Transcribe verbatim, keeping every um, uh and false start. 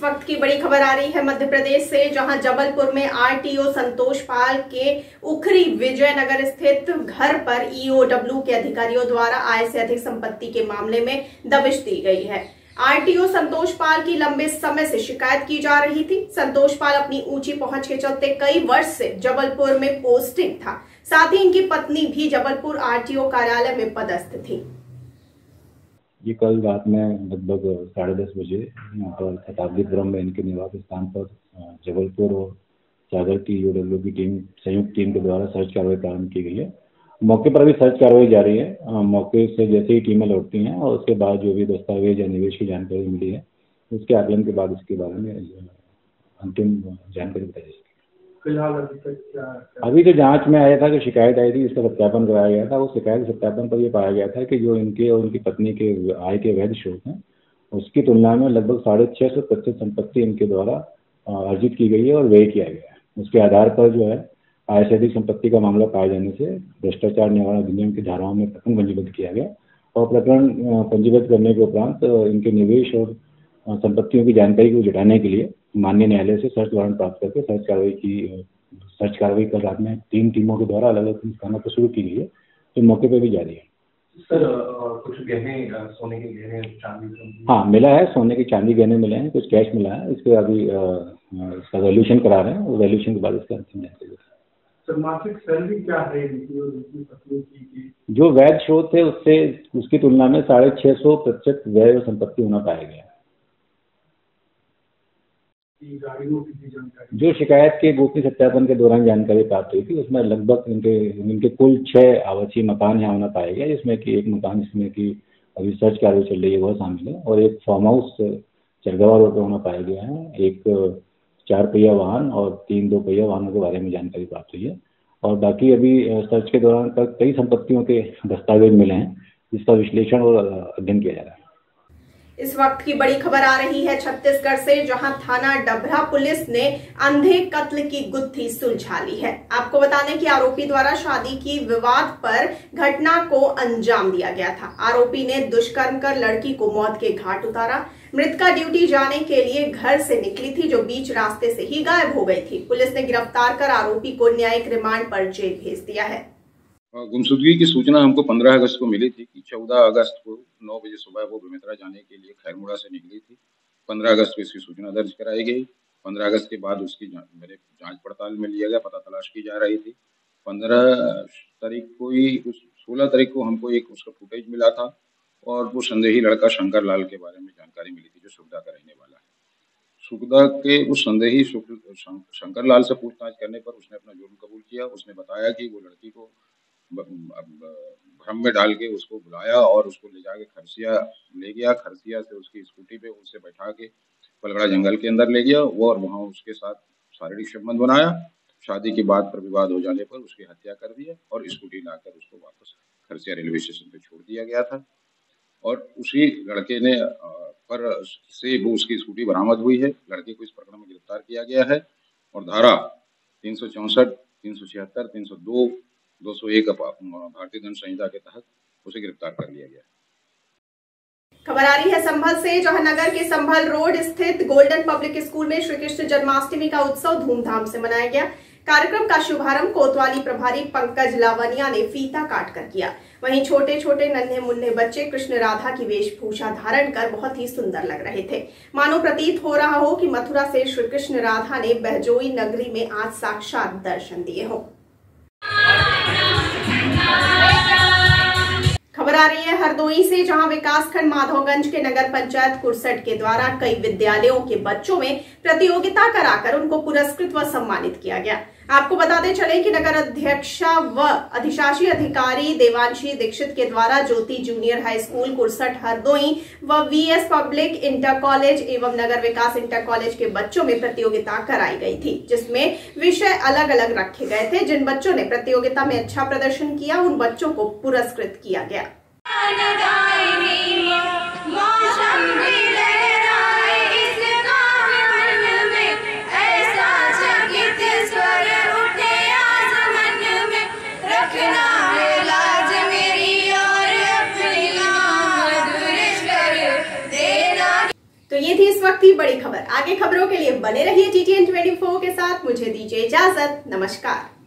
इस वक्त की बड़ी खबर आ रही है मध्य प्रदेश से, जहां जबलपुर में आरटीओ संतोष पाल के उखरी विजयनगर स्थित घर पर ईओडब्ल्यू के अधिकारियों द्वारा आय से अधिक संपत्ति के मामले में दबिश दी गई है। आरटीओ संतोष पाल की लंबे समय से शिकायत की जा रही थी। संतोष पाल अपनी ऊंची पहुंच के चलते कई वर्ष से जबलपुर में पोस्टिंग था। साथ ही इनकी पत्नी भी जबलपुर आरटीओ कार्यालय में पदस्थ थी। ये कल रात में लगभग साढ़े दस बजे यहाँ पर शताब्दीपुरम में इनके निवास स्थान पर जबलपुर और सागर की ईओडब्ल्यू की टीम संयुक्त टीम के द्वारा सर्च कार्रवाई प्रारंभ की गई है। मौके पर भी सर्च कार्रवाई जारी है। मौके से जैसे ही टीमें लौटती हैं और उसके बाद जो भी दस्तावेज या निवेश की जानकारी मिली है उसके आकलन के बाद इसके बारे में अंतिम जानकारी बताई जाएगी। फिलहाल अभी तक क्या अभी तो जांच में आया था कि शिकायत आई थी, इसका सत्यापन कराया गया था। उस शिकायत सत्यापन पर यह पाया गया था कि जो इनके और उनकी पत्नी के आय के वैध स्रोत हैं उसकी तुलना में लगभग साढ़े छः सौ प्रतिशत संपत्ति इनके द्वारा अर्जित की गई है और व्यय किया गया है। उसके आधार पर जो है आय से अधिक संपत्ति का मामला पाए जाने से भ्रष्टाचार निवारण अधिनियम की धाराओं में प्रकरण पंजीबद्ध किया गया और प्रकरण पंजीबद्ध करने के उपरांत इनके निवेश और संपत्तियों की जानकारी को जुटाने के लिए माननीय न्यायालय से सर्च वारंट प्राप्त करके सर्च कार्रवाई की सर्च कार्रवाई कल रात में तीन टीमों के द्वारा अलग अलग स्थानों पर शुरू की गई है, जो मौके पर भी जारी है। सर कुछ गहने सोने के गहने चांदी हाँ मिला है, सोने के चांदी गहने मिले हैं, कुछ कैश मिला है। इसके अभी इसका वैल्यूएशन करा रहे हैं, वो वैल्यूएशन के बाद इसका अंतिम जानकारी। सर मासिक सैलरी क्या है इनकी पत्नी की? जो वैध स्रोत है उससे उसकी तुलना में साढ़े छः सौ प्रतिशत व्यय और संपत्ति होना पाया गया। जो शिकायत के गोपनीय सत्यापन के दौरान जानकारी प्राप्त हुई थी उसमें लगभग इनके इनके कुल छह आवासीय मकान यहाँ होना पाया गया, जिसमें कि एक मकान जिसमें कि अभी सर्च कार्रवाई चल रही है वह शामिल है और एक फार्म हाउस चरगवा रोड पर होना पाया गया है। एक चार पहिया वाहन और तीन दो पहिया वाहनों के बारे में जानकारी प्राप्त हुई है और बाकी अभी सर्च के दौरान कई संपत्तियों के दस्तावेज मिले हैं जिसका विश्लेषण और अध्ययन किया जा रहा है। इस वक्त की बड़ी खबर आ रही है छत्तीसगढ़ से, जहां थाना डभरा पुलिस ने अंधे कत्ल की गुत्थी सुलझा ली है। आपको बता दें कि आरोपी द्वारा शादी की विवाद पर घटना को अंजाम दिया गया था। आरोपी ने दुष्कर्म कर लड़की को मौत के घाट उतारा। मृतका ड्यूटी जाने के लिए घर से निकली थी, जो बीच रास्ते से ही गायब हो गई थी। पुलिस ने गिरफ्तार कर आरोपी को न्यायिक रिमांड पर जेल भेज दिया है। गुमशुदगी की सूचना हमको पंद्रह अगस्त को मिली थी कि चौदह अगस्त को नौ बजे सुबह वो बेमेतरा जाने के लिए खैरमुड़ा से निकली थी। पंद्रह अगस्त को इसकी सूचना दर्ज कराई गई। पंद्रह अगस्त के बाद उसकी मेरे जांच पड़ताल में लिया गया, पता तलाश की जा रही थी। पंद्रह तारीख को ही उस सोलह तारीख को हमको एक उसका फुटेज मिला था और वो संदेही लड़का शंकर लाल के बारे में जानकारी मिली थी, जो सुखदा का रहने वाला है। सुखदा के उस संदेही शंकर लाल से पूछताछ करने पर उसने अपना जुर्म कबूल किया। उसने बताया कि वो लड़की को भ्रम में डाल के उसको बुलाया और उसको ले जाके खरसिया ले गया। खरसिया से उसकी स्कूटी पे उसे बैठा के पलगड़ा जंगल के अंदर ले गया वो और वहाँ उसके साथ शारीरिक संबंध बनाया। शादी के बाद पर विवाद हो जाने पर उसकी हत्या कर दिया और स्कूटी लाकर उसको वापस खरसिया रेलवे स्टेशन पे छोड़ दिया गया था और उसी लड़के ने पर से वो उसकी स्कूटी बरामद हुई है। लड़के को इस प्रकरण में गिरफ्तार किया गया है और धारा तीन सौ चौंसठ तीन सौ छिहत्तर तीन सौ दो दो सौ एक भारतीय दंड संहिता के तहत उसे गिरफ्तार कर लिया गया। खबर आ रही है संभल से, जहां नगर के संभल रोड स्थित गोल्डन पब्लिक स्कूल में श्री कृष्ण जन्माष्टमी का उत्सव धूमधाम से मनाया गया। कार्यक्रम का शुभारंभ कोतवाली प्रभारी पंकज लावनिया ने फीता काट कर किया। वहीं छोटे छोटे नन्हे मुन्ने बच्चे कृष्ण राधा की वेशभूषा धारण कर बहुत ही सुंदर लग रहे थे। मानो प्रतीत हो रहा हो कि मथुरा से श्री कृष्ण राधा ने बहजोई नगरी में आज साक्षात दर्शन दिए हों। खबर आ रही है हरदोई से, जहां विकासखंड माधवगंज के नगर पंचायत कुरसट के द्वारा कई विद्यालयों के बच्चों में प्रतियोगिता कराकर उनको पुरस्कृत व सम्मानित किया गया। आपको बताते चले कि नगर अध्यक्षा व अधिशासी अधिकारी देवांशी दीक्षित के द्वारा Jyoti junior high school Kursat Hardoi व वीएस पब्लिक इंटर कॉलेज एवं नगर विकास इंटर कॉलेज के बच्चों में प्रतियोगिता कराई गई थी, जिसमें विषय अलग अलग रखे गए थे। जिन बच्चों ने प्रतियोगिता में अच्छा प्रदर्शन किया उन बच्चों को पुरस्कृत किया गया। तो ये थी इस वक्त वक्त थी बड़ी खबर। आगे खबरों के लिए बने रहिए टी टी एन चौबीस के साथ। मुझे दीजिए इजाजत। नमस्कार।